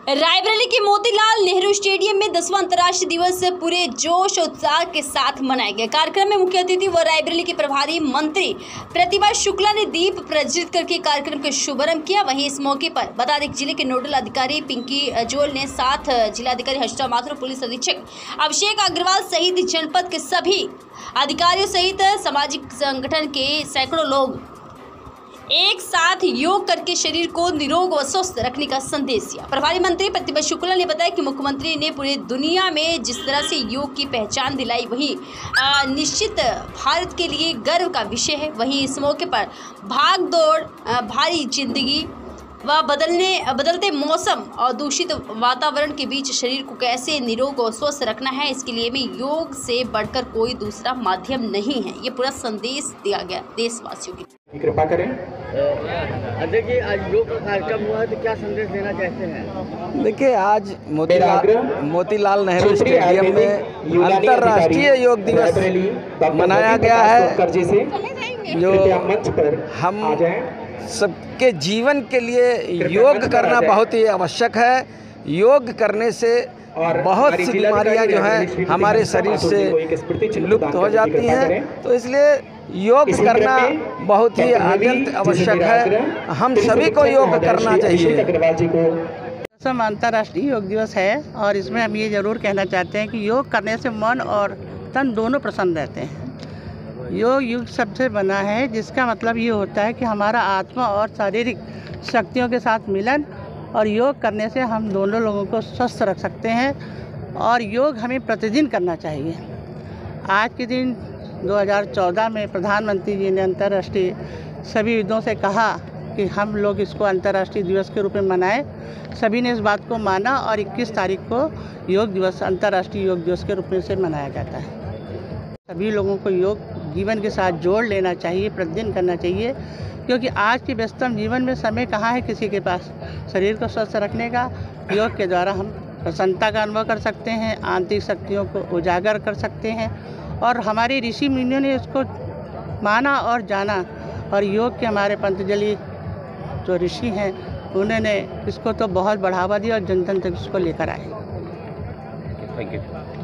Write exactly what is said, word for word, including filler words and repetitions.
रायबरेली के मोतीलाल नेहरू स्टेडियम में दसवां अंतर्राष्ट्रीय दिवस पूरे जोश और उत्साह के साथ मनाया गया। कार्यक्रम में मुख्य अतिथि व रायबरेली के प्रभारी मंत्री प्रतिभा शुक्ला ने दीप प्रज्वलित करके कार्यक्रम का शुभारंभ किया। वहीं इस मौके पर बता दें जिले के नोडल अधिकारी पिंकी जोल ने साथ जिलाधिकारी हर्षिता माथुर, पुलिस अधीक्षक अभिषेक अग्रवाल सहित जनपद के सभी अधिकारियों सहित सामाजिक संगठन के सैकड़ों लोग एक साथ योग करके शरीर को निरोग व स्वस्थ रखने का संदेश दिया। प्रभारी मंत्री प्रतिभा शुक्ला ने बताया कि मुख्यमंत्री ने पूरी दुनिया में जिस तरह से योग की पहचान दिलाई, वही निश्चित भारत के लिए गर्व का विषय है। वहीं इस मौके पर भाग दौड़ भारी जिंदगी व बदलने बदलते मौसम और दूषित वातावरण के बीच शरीर को कैसे निरोग और स्वस्थ रखना है, इसके लिए में योग से बढ़कर कोई दूसरा माध्यम नहीं है। ये पूरा संदेश दिया गया देशवासियों की। कृपा करें। अजय जी, आज योग का कार्यक्रम हुआ है तो क्या संदेश देना चाहते हैं? देखिए, आज मोतीलाल मोतीलाल नेहरू स्टेडियम में अंतर्राष्ट्रीय योग दिवस मनाया गया है, जो हम सबके जीवन के लिए योग करना बहुत ही आवश्यक है। योग करने से बहुत सी बीमारियां जो हैं हमारे शरीर से लुप्त हो जाती हैं, तो इसलिए योग करना बहुत ही अत्यंत आवश्यक है। हम सभी को योग करना चाहिए। दसवां अंतर्राष्ट्रीय योग दिवस है और इसमें हम ये ज़रूर कहना चाहते हैं कि योग करने से मन और तन दोनों प्रसन्न रहते हैं। योग युग शब्द से बना है, जिसका मतलब ये होता है कि हमारा आत्मा और शारीरिक शक्तियों के साथ मिलन, और योग करने से हम दोनों लोगों को स्वस्थ रख सकते हैं और योग हमें प्रतिदिन करना चाहिए। आज के दिन दो हज़ार चौदह में प्रधानमंत्री जी ने अंतर्राष्ट्रीय सभी विदों से कहा कि हम लोग इसको अंतर्राष्ट्रीय दिवस के रूप में मनाएं। सभी ने इस बात को माना और इक्कीस तारीख को योग दिवस अंतर्राष्ट्रीय योग दिवस के रूप में से मनाया जाता है। सभी लोगों को योग जीवन के साथ जोड़ लेना चाहिए, प्रतिदिन करना चाहिए, क्योंकि आज के व्यस्तम जीवन में समय कहाँ है किसी के पास शरीर को स्वस्थ रखने का। योग के द्वारा हम प्रसन्नता का अनुभव कर सकते हैं, आंतरिक शक्तियों को उजागर कर सकते हैं, और हमारे ऋषि मुनियों ने इसको माना और जाना, और योग के हमारे पतंजलि जो ऋषि हैं उन्होंने इसको तो बहुत बढ़ावा दिया और जन जन तक इसको लेकर आए। Thank you.